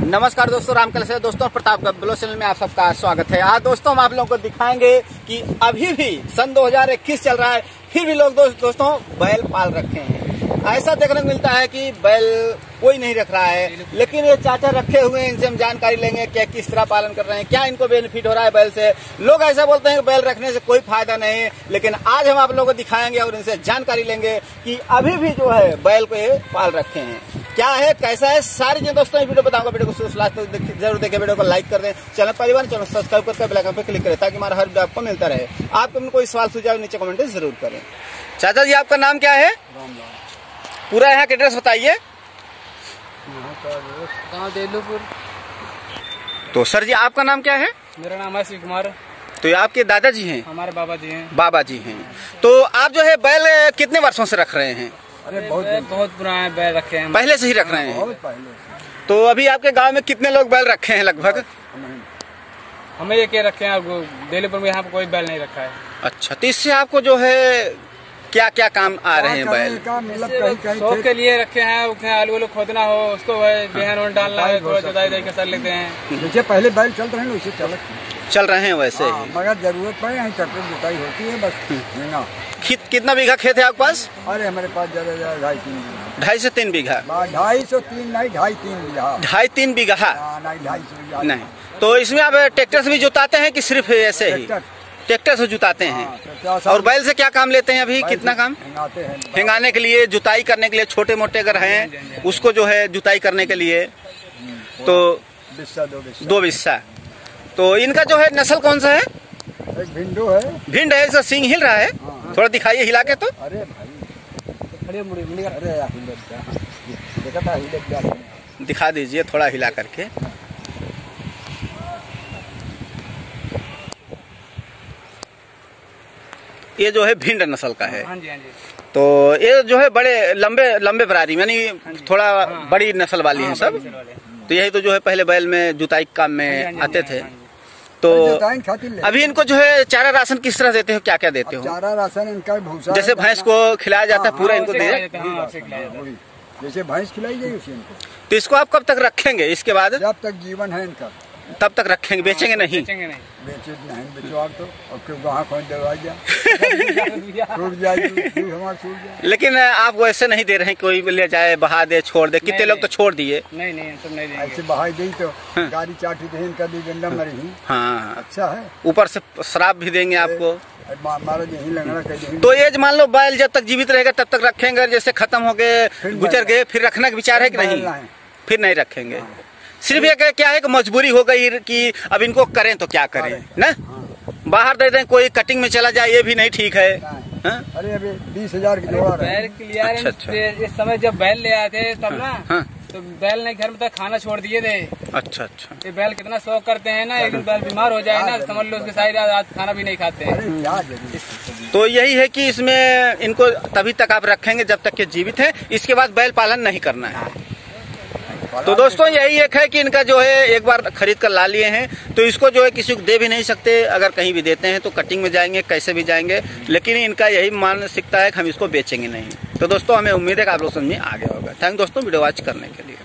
नमस्कार दोस्तों, रामकल से दोस्तों प्रतापगढ़ ब्लॉग चैनल में आप सबका स्वागत है। आज दोस्तों हम आप लोगों को दिखाएंगे कि अभी भी सन 2021 चल रहा है, फिर भी लोग दोस्तों बैल पाल रखे हैं। ऐसा देखने को मिलता है कि बैल कोई नहीं रख रहा है, लेकिन ये चाचा रखे हुए हैं। इनसे हम जानकारी लेंगे क्या किस तरह पालन कर रहे हैं, क्या इनको बेनिफिट हो रहा है बैल से। लोग ऐसा बोलते हैं कि बैल रखने से कोई फायदा नहीं है, लेकिन आज हम आप लोगों को दिखाएंगे और इनसे जानकारी लेंगे कि अभी भी जो है बैल को ये पाल रखे हैं, क्या है कैसा है, सारी चीजें दोस्तों इस वीडियो बताऊंगा। वीडियो को लास्ट तक जरूर देखें, वीडियो को लाइक कर दें, चैनल परिवार चैनल सब्सक्राइब करके बेल आइकन पे क्लिक करें ताकि हमारा हर वीडियो आपको मिलता रहे। आपको कोई सवाल सुझाव नीचे कमेंट जरूर करें। चाचा जी आपका नाम क्या है? पूरा यहाँ का एड्रेस बताइए। देलूपुर। तो सर जी आपका नाम क्या है? मेरा नाम है शिव कुमार। तो ये आपके दादाजी हैं? हमारे बाबा जी हैं। बाबा जी हैं। तो आप जो है बैल कितने वर्षों से रख रहे हैं? अरे बहुत पुराने बैल रखे हैं, पहले से ही रख रहे हैं? तो अभी आपके गांव में कितने लोग बैल रखे हैं लगभग? हमें ये क्या रखे हैं, देलूपुर में यहाँ पे कोई बैल नहीं रखा है। अच्छा, तो इससे आपको जो है क्या क्या काम आ रहे हैं बैल? शौक के लिए रखे हैं, उसमें आलू खोदना हो, उसको बेहन वहन डालना है, थोड़ा जुताई दे के कर लेते हैं। जैसे पहले बैल चल रहे हैं वैसे चल रहे हैं वैसे ही, मगर जरूरत पड़े ट्रैक्टर जुताई होती है बस। कितना बीघा खेत है आपके पास? अरे हमारे पास ज्यादा 2.5 से 3 बीघा। 2.5-3 नहीं, 2.5-3 बीघा। 2.5-3 बीघा नहीं, 2.5 नहीं। तो इसमें आप ट्रैक्टर से भी जुताते हैं कि सिर्फ ऐसे ही ट्रैक्टर से जुताते हैं? और बैल से क्या काम लेते हैं अभी? कितना काम? हिंगाने के लिए, जुताई करने के लिए, छोटे मोटे अगर हैं उसको जो है जुताई करने के लिए। तो 2 बिस्सा। तो इनका जो है नस्ल कौन सा है? एक भिंडो है। भिंड है, इसका सींग हिल रहा है, थोड़ा दिखाइए हिला के। तो अरे भाई दिखा दीजिए थोड़ा हिला करके। ये जो है भिंड नस्ल का है। हाँ जी, हाँ जी। तो ये जो है बड़े लंबे बरारी यानी थोड़ा बड़ी नस्ल वाली हैं सब। तो यही तो जो है पहले बैल में जुताई काम में आते थे। तो अभी इनको जो है चारा राशन किस तरह देते हो, क्या क्या देते हो? चारा राशन इनका भूसा, जैसे भैंस को खिलाया जाता है पूरा इनको दे, जैसे भैंस खिलाई जाए उसी इनको। तो इसको आप कब तक रखेंगे? इसके बाद जब तक जीवन है इनका तब तक रखेंगे, बेचेंगे नहीं? बेचे नहीं बेचो आप तो, और क्यों वहाँ कौन दवा छूट जाए। लेकिन आप वो ऐसे नहीं दे रहे हैं कोई ले जाए बहा दे छोड़ दे? कितने लोग तो छोड़ दिए। नहीं सब नहीं देंगे। ऐसे बहा दी तो गाड़ी चाटी दे इनका दी गंडा मरी। हाँ, अच्छा है। ऊपर से शराब भी देंगे आपको। तो ये मान लो बैल जब तक जीवित रहेगा तब तक रखेंगे, जैसे खत्म हो गए गुजर गए फिर रखने का विचार है कि नहीं? फिर नहीं रखेंगे। सिर्फ ये क्या है कि मजबूरी हो गई कि अब इनको करें तो क्या करें ना, बाहर दे दें, कोई कटिंग में चला जाए ये भी नहीं ठीक है। अरे अभी 20,000 की जोड़ा बैल क्लियर। अच्छा। इस समय जब बैल ले आए थे तब ना, तो बैल ने घर में तक खाना छोड़ दिए थे। अच्छा। ये बैल कितना शौक करते हैं ना, एक दिन बैल बीमार हो जाए ना समझ लो उसके सारी रात खाना भी नहीं खाते हैं। तो यही है कि इसमें इनको तभी तक आप रखेंगे जब तक ये जीवित है, इसके बाद बैल पालन नहीं करना है। तो दोस्तों यही एक है कि इनका जो है एक बार खरीद कर ला लिए हैं तो इसको जो है किसी को दे भी नहीं सकते। अगर कहीं भी देते हैं तो कटिंग में जाएंगे, कैसे भी जाएंगे, लेकिन इनका यही मानसिकता है कि हम इसको बेचेंगे नहीं। तो दोस्तों हमें उम्मीद है कि आप लोग समझ में आ गया होगा। थैंक दोस्तों वीडियो वॉच करने के लिए।